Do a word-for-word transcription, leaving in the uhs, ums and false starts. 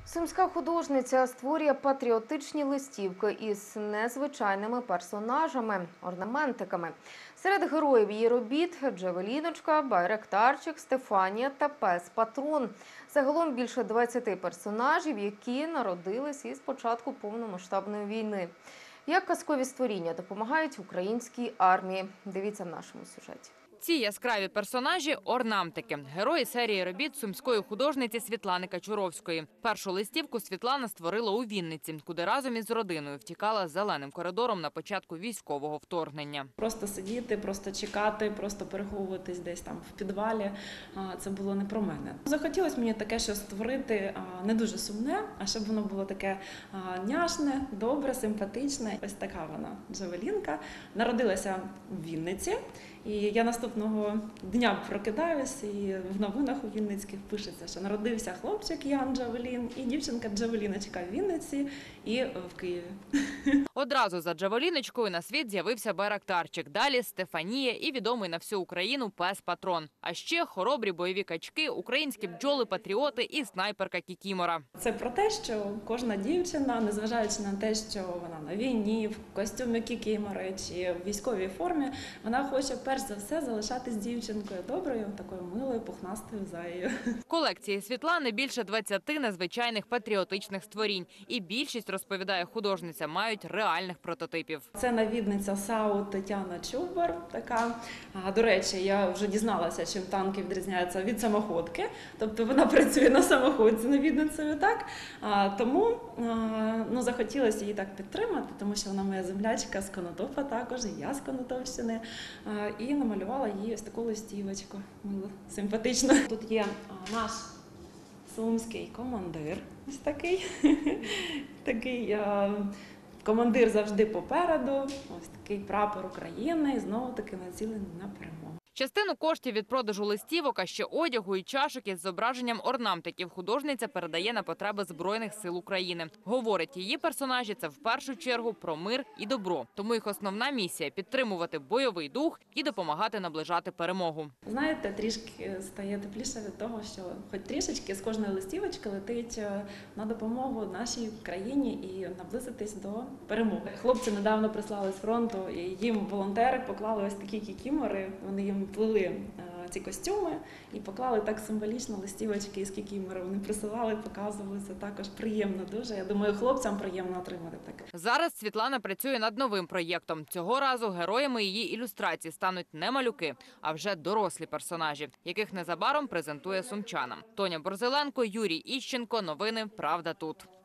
Сумська художниця створює патріотичні листівки із незвичайними персонажами, орнаментиками. Серед героїв її робіт – Джавеліночка, Байрактарчик, Стефанія та пес-патрон. Загалом більше двадцяти персонажів, які народились із початку повномасштабної війни. Як казкові створіння допомагають українській армії? Дивіться в нашому сюжеті. Ці яскраві персонажі – орнамтики. Герої серії робіт сумської художниці Світлани Качуровської. Першу листівку Світлана створила у Вінниці, куди разом із родиною втікала зеленим коридором на початку військового вторгнення. Просто сидіти, просто чекати, просто переховуватись десь там в підвалі – це було не про мене. Захотілося мені таке, що створити не дуже сумне, а щоб воно було таке няшне, добре, симпатичне. Ось така вона, Джавелінка. Народилася в Вінниці. І я наступного дня прокидаюсь, і в новинах у Вінницьких пишеться, що народився хлопчик Ян Джавелін і дівчинка Джавеліночка в Вінниці і в Києві. Одразу за Джавеліночкою на світ з'явився Байрактарчик, далі Стефанія і відомий на всю Україну пес-патрон. А ще хоробрі бойові качки, українські бджоли-патріоти і снайперка Кікімора. Це про те, що кожна дівчина, незважаючи на те, що вона на війні, в костюмі Кікімори чи в військовій формі, вона хоче перш за все залишатись дівчинкою доброю, такою милою, пухнастою заєю. В колекції Світлани більше двадцяти незвичайних патріотичних створінь. І більшість, розповідає художниця, мають реальних прототипів. Це навідниця САУ Тетяна Чубар. Така. До речі, я вже дізналася, чим танки відрізняються від самоходки. Тобто вона працює на самоходці навідницею, так? Тому ну, захотілося її так підтримати, тому що вона моя землячка з Конотопа також, і я з Конотопщини. І намалювала їй ось таку листівочку, мило, симпатично. Тут є наш сумський командир, ось такий, такий командир завжди попереду, ось такий прапор України, і знову таки націлений на перемогу. Частину коштів від продажу листівок, а ще одягу і чашок із зображенням орнамтиків художниця передає на потреби Збройних сил України. Говорить, її персонажі – це в першу чергу про мир і добро. Тому їх основна місія – підтримувати бойовий дух і допомагати наближати перемогу. Знаєте, трішки стає тепліше від того, що хоч трішечки з кожної листівочки летить на допомогу нашій країні і наблизитись до перемоги. Хлопці недавно прислали з фронту, і їм волонтери поклали ось такі кікімори, вони їм плели ці костюми і поклали так символічно листівочки із кікімори. Вони присилали, показували, це також приємно дуже. Я думаю, хлопцям приємно отримати таке. Зараз Світлана працює над новим проєктом. Цього разу героями її ілюстрацій стануть не малюки, а вже дорослі персонажі, яких незабаром презентує сумчанам. Тоня Борзеленко, Юрій Іщенко. Новини «Правда тут».